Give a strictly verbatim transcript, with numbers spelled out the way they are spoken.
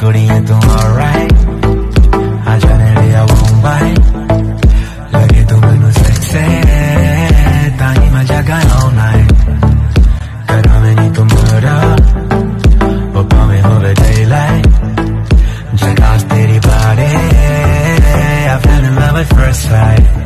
कुड़ियां तू alright, आ जाने लिया won't bite, लगे तू मैनू sexy, ताही मैं जगा all night, करा मैं नहीं तू murder, वो पावे होवे daylight, जगा तेरी body, I fell in love at first sight.